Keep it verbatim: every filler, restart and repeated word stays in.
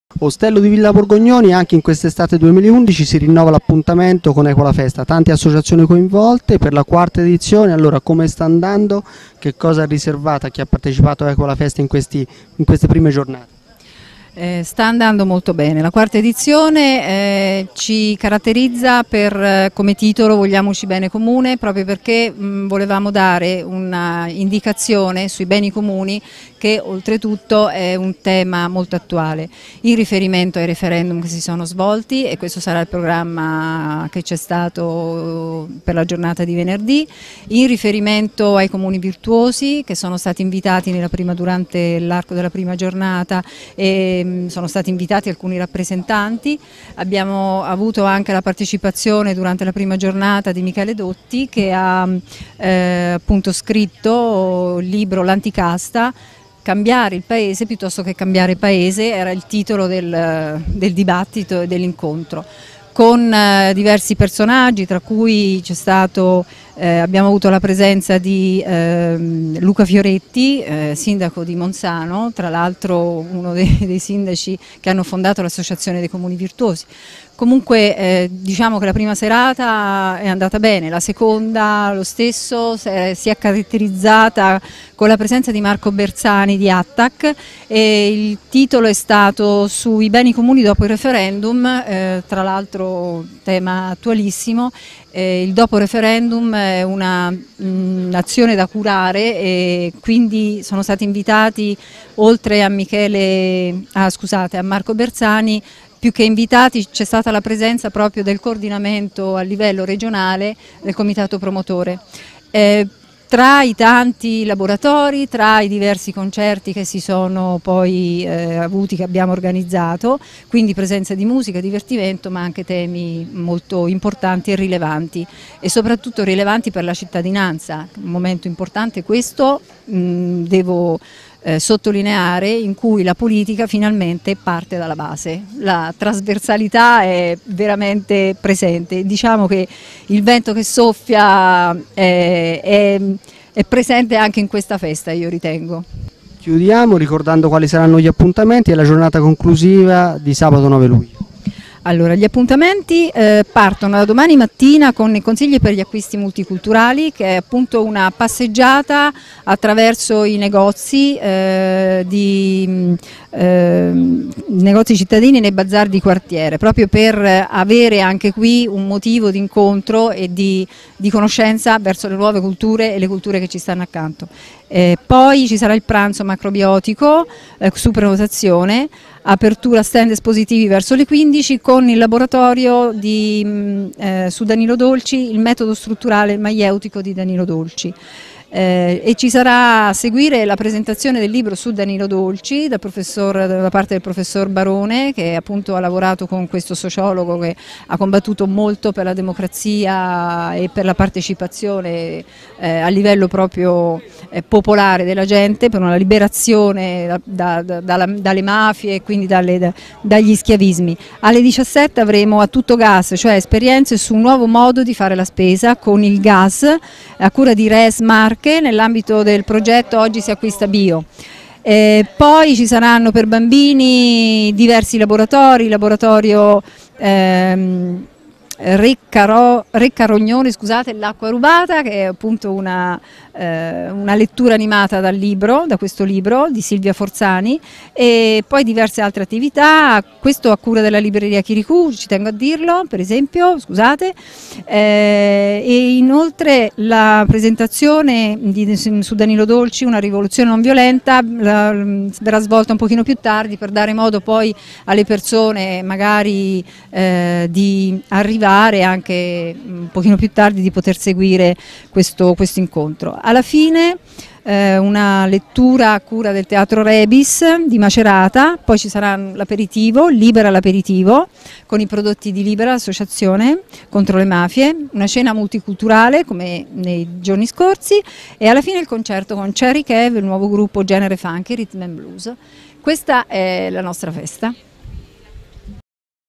Ostello di Villa Borgognoni, anche in quest'estate duemilaundici si rinnova l'appuntamento con Equo la Festa, tante associazioni coinvolte per la quarta edizione. Allora, come sta andando? Che cosa ha riservato a chi ha partecipato a Equo la Festa in, questi, in queste prime giornate? Eh, sta andando molto bene. La quarta edizione eh, ci caratterizza per, eh, come titolo, Vogliamoci bene comune, proprio perché mh, volevamo dare una indicazione sui beni comuni, che oltretutto è un tema molto attuale, in riferimento ai referendum che si sono svolti, e questo sarà il programma che c'è stato per la giornata di venerdì, in riferimento ai comuni virtuosi che sono stati invitati nella prima, durante l'arco della prima giornata, e sono stati invitati alcuni rappresentanti. Abbiamo avuto anche la partecipazione durante la prima giornata di Michele Dotti, che ha eh, appunto scritto il libro L'Anticasta, Cambiare il paese piuttosto che cambiare paese, era il titolo del, del dibattito e dell'incontro, con eh, diversi personaggi, tra cui c'è stato, eh, abbiamo avuto la presenza di eh, Luca Fioretti, eh, sindaco di Monzano, tra l'altro uno dei, dei sindaci che hanno fondato l'Associazione dei Comuni Virtuosi. Comunque eh, diciamo che la prima serata è andata bene, la seconda lo stesso, si è caratterizzata con la presenza di Marco Bersani di Attac, e il titolo è stato sui beni comuni dopo il referendum, eh, tra l'altro tema attualissimo. Eh, il dopo referendum è un'azione da curare, e quindi sono stati invitati, oltre a Michele, ah, scusate, a Marco Bersani, più che invitati c'è stata la presenza proprio del coordinamento a livello regionale del comitato promotore. Eh, Tra i tanti laboratori, tra i diversi concerti che si sono poi eh, avuti, che abbiamo organizzato, quindi presenza di musica, divertimento, ma anche temi molto importanti e rilevanti, e soprattutto rilevanti per la cittadinanza. Un momento importante questo, mh, devo eh, sottolineare, in cui la politica finalmente parte dalla base. La trasversalità è veramente presente, diciamo che il vento che soffia è, è, è presente anche in questa festa, io ritengo. Chiudiamo ricordando quali saranno gli appuntamenti e la giornata conclusiva di sabato nove luglio. Allora, gli appuntamenti eh, partono da domani mattina con i consigli per gli acquisti multiculturali, che è appunto una passeggiata attraverso i negozi, eh, di, eh, negozi cittadini nei bazar di quartiere, proprio per avere anche qui un motivo di incontro e di, di conoscenza verso le nuove culture e le culture che ci stanno accanto. Eh, poi ci sarà il pranzo macrobiotico eh, su prenotazione, apertura stand espositivi verso le quindici, con il laboratorio di, mh, eh, su Danilo Dolci, il metodo strutturale maieutico di Danilo Dolci. Eh, e ci sarà a seguire la presentazione del libro su Danilo Dolci da, professor, da parte del professor Barone, che appunto ha lavorato con questo sociologo che ha combattuto molto per la democrazia e per la partecipazione eh, a livello proprio eh, popolare della gente, per una liberazione da, da, da, dalle mafie e quindi dalle, da, dagli schiavismi. Alle diciassette avremo A Tutto Gas, cioè esperienze su un nuovo modo di fare la spesa con il gas, a cura di Res Marche, nell'ambito del progetto Oggi si acquista bio. Eh, poi ci saranno per bambini diversi laboratori, laboratorio ehm, Recca, Recca Rognone, scusate, L'acqua rubata, che è appunto una, eh, una lettura animata dal libro, da questo libro di Silvia Forzani, e poi diverse altre attività, questo a cura della libreria Chiricu, ci tengo a dirlo, per esempio, scusate, eh, e inoltre la presentazione di, su Danilo Dolci, Una rivoluzione non violenta, la, verrà svolta un pochino più tardi, per dare modo poi alle persone magari eh, di arrivare anche un pochino più tardi, di poter seguire questo, questo incontro. Alla fine eh, una lettura a cura del Teatro Rebis di Macerata, poi ci sarà l'aperitivo, Libera l'aperitivo, con i prodotti di Libera, l'associazione contro le mafie, una cena multiculturale come nei giorni scorsi, e alla fine il concerto con Cherry Kev, il nuovo gruppo genere funky, rhythm and blues. Questa è la nostra festa.